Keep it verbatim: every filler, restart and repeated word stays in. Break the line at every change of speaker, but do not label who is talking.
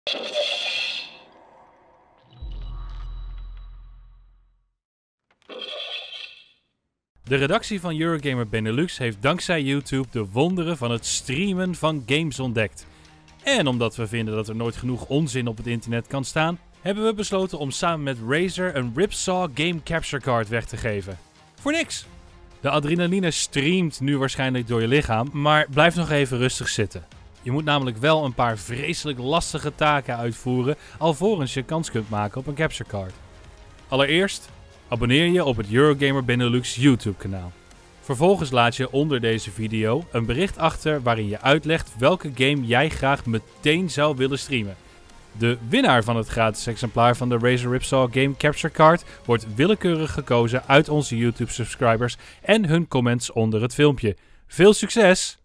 De redactie van Eurogamer Benelux heeft dankzij YouTube de wonderen van het streamen van games ontdekt. En omdat we vinden dat er nooit genoeg onzin op het internet kan staan, hebben we besloten om samen met Razer een Ripsaw Game Capture Card weg te geven. Voor niks! De adrenaline streamt nu waarschijnlijk door je lichaam, maar blijf nog even rustig zitten. Je moet namelijk wel een paar vreselijk lastige taken uitvoeren alvorens je kans kunt maken op een capture card. Allereerst, abonneer je op het Eurogamer Benelux YouTube kanaal. Vervolgens laat je onder deze video een bericht achter waarin je uitlegt welke game jij graag meteen zou willen streamen. De winnaar van het gratis exemplaar van de Razer Ripsaw Game Capture Card wordt willekeurig gekozen uit onze YouTube subscribers en hun comments onder het filmpje. Veel succes!